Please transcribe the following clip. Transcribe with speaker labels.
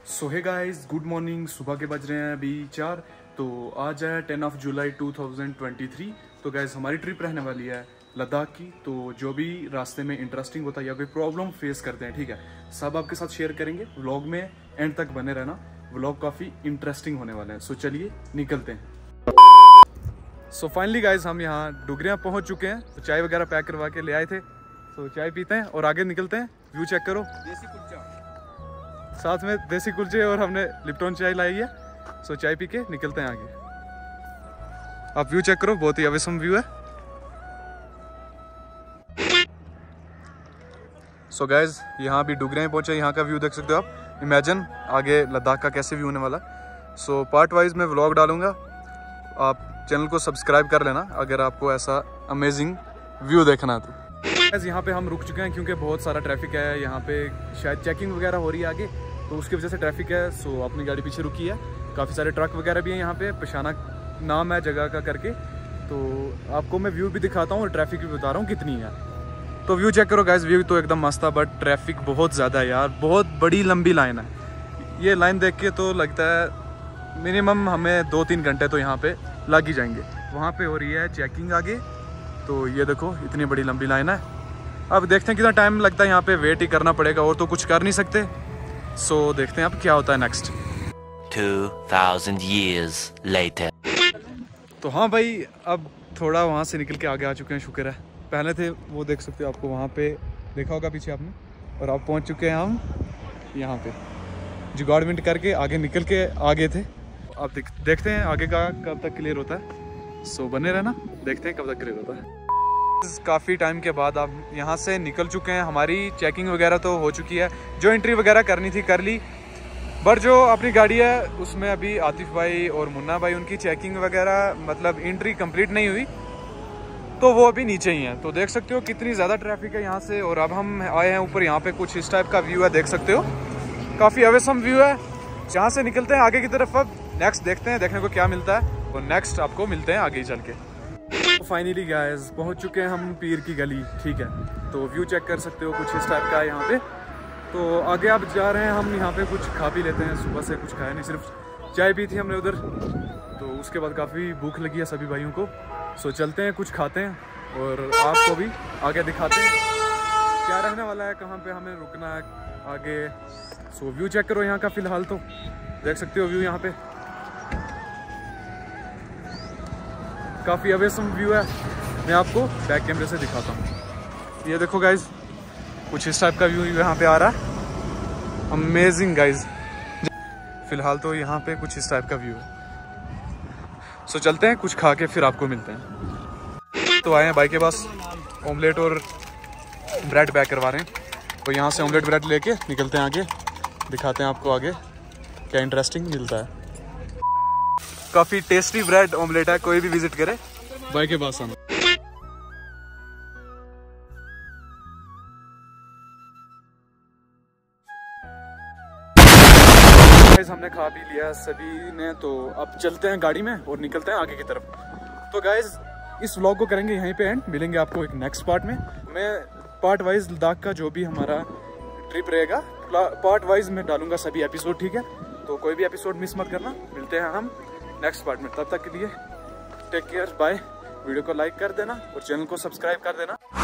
Speaker 1: सो hey guys, good morning. सुबह के बज रहे हैं अभी 4। तो आज है 10 जुलाई 2023। तो गाइस हमारी ट्रिप रहने वाली है लद्दाख की। तो जो भी रास्ते में इंटरेस्टिंग होता है या कोई प्रॉब्लम फेस करते हैं, ठीक है, सब आपके साथ शेयर करेंगे। व्लॉग में एंड तक बने रहना, व्लॉग काफ़ी इंटरेस्टिंग होने वाला है। सो चलिए निकलते हैं। सो फाइनली गाइस हम यहाँ डुगरियाँ पहुँच चुके हैं। तो चाय वगैरह पैक करवा के ले आए थे, तो चाय पीते हैं और आगे निकलते हैं। व्यू चेक करो,
Speaker 2: देसी कुलचा
Speaker 1: साथ में देसी कुलचे और हमने लिप्टन चाय लाई है। सो चाय पी के निकलते हैं आगे। आप व्यू चेक करो, बहुत ही अवेसम व्यू है। सो गाइज यहाँ भी डुगरियाँ पहुंचे, यहाँ का व्यू देख सकते हो आप। इमेजिन आगे लद्दाख का कैसे व्यू होने वाला। सो पार्ट वाइज मैं व्लॉग डालूंगा, आप चैनल को सब्सक्राइब कर लेना अगर आपको ऐसा अमेजिंग व्यू देखना है तो। यहाँ पे हम रुक चुके हैं क्योंकि बहुत सारा ट्रैफिक है यहाँ पे, शायद चेकिंग वगैरह हो रही है आगे, तो उसकी वजह से ट्रैफिक है। सो अपनी गाड़ी पीछे रुकी है। काफ़ी सारे ट्रक वगैरह भी हैं यहाँ पे, पशाना नाम है जगह का करके। तो आपको मैं व्यू भी दिखाता हूँ और ट्रैफिक भी बता रहा हूँ कितनी है। तो व्यू चेक करो गाइस, व्यू तो एकदम मस्त था, बट ट्रैफिक बहुत ज़्यादा है यार। बहुत बड़ी लंबी लाइन है। ये लाइन देख के तो लगता है मिनिमम हमें 2-3 घंटे तो यहाँ पे लग ही जाएंगे। वहाँ पे हो रही है चेकिंग आगे, तो ये देखो इतनी बड़ी लंबी लाइन है। अब देखते हैं कितना टाइम लगता है, यहाँ पे वेट ही करना पड़ेगा और तो कुछ कर नहीं सकते। सो देखते हैं अब क्या होता है नेक्स्ट।
Speaker 3: 2000 years later.
Speaker 1: तो हाँ भाई, अब थोड़ा वहाँ से निकल के आगे आ चुके हैं, शुक्र है। पहले थे वो देख सकते हो, आपको वहाँ पे देखा होगा पीछे आपने। और अब पहुँच चुके हैं हम यहाँ पे, जुगाड़मेंट करके आगे निकल के आगे थे। अब देखते हैं आगे का कब तक क्लियर होता है। सो बने रहना, देखते हैं कब तक क्लियर होता है। काफ़ी टाइम के बाद अब यहाँ से निकल चुके हैं। हमारी चेकिंग वगैरह तो हो चुकी है, जो एंट्री वगैरह करनी थी कर ली। बट जो अपनी गाड़ी है उसमें अभी आतिफ भाई और मुन्ना भाई, उनकी चेकिंग वगैरह मतलब एंट्री कंप्लीट नहीं हुई, तो वो अभी नीचे ही हैं। तो देख सकते हो कितनी ज़्यादा ट्रैफिक है यहाँ से। और अब हम आए हैं ऊपर, यहाँ पे कुछ इस टाइप का व्यू है, देख सकते हो, काफ़ी अवेसम व्यू है। जहाँ से निकलते हैं आगे की तरफ। अब नेक्स्ट देखते हैं, देखने को क्या मिलता है, और नेक्स्ट आपको मिलते हैं आगे ही चल के। तो फाइनली गाइस पहुंच चुके हैं हम पीर की गली, ठीक है। तो व्यू चेक कर सकते हो, कुछ इस टाइप का है यहाँ पे। तो आगे आप जा रहे हैं, हम यहाँ पे कुछ खा पी लेते हैं। सुबह से कुछ खाया नहीं, सिर्फ चाय पी थी हमने उधर। तो उसके बाद काफ़ी भूख लगी है सभी भाइयों को। सो चलते हैं, कुछ खाते हैं और आपको भी आगे दिखाते हैं क्या रहने वाला है, कहाँ पे हमें रुकना है आगे। सो व्यू चेक करो यहाँ का, फिलहाल तो देख सकते हो व्यू यहाँ पे काफ़ी अवेसम व्यू है। मैं आपको बैक कैमरे से दिखाता हूँ। ये देखो गाइज, कुछ इस टाइप का व्यू यहाँ पे आ रहा है। Amazing guys. फिलहाल तो यहाँ पे कुछ इस टाइप का व्यू है। सो चलते हैं, कुछ खा के फिर आपको मिलते हैं। तो आए हैं भाई के पास, ऑमलेट और ब्रेड पैक करवा रहे हैं। तो यहाँ से ऑमलेट ब्रेड लेके निकलते हैं आगे, दिखाते हैं आपको आगे क्या इंटरेस्टिंग मिलता है। काफ़ी टेस्टी ब्रेड ऑमलेट है, कोई भी विजिट करे भाई के पास आना। हमने खा भी लिया सभी ने, तो अब चलते हैं गाड़ी में और निकलते हैं आगे की तरफ। तो गाइज इस व्लॉग को करेंगे यहीं पे एंड, मिलेंगे आपको एक नेक्स्ट पार्ट में। मैं पार्ट वाइज लद्दाख का जो भी हमारा ट्रिप रहेगा, पार्ट वाइज मैं डालूंगा सभी एपिसोड, ठीक है। तो कोई भी एपिसोड मिस मत करना। मिलते हैं हम नेक्स्ट पार्ट में, तब तक के लिए टेक केयर, बाय। वीडियो को लाइक कर देना और चैनल को सब्सक्राइब कर देना।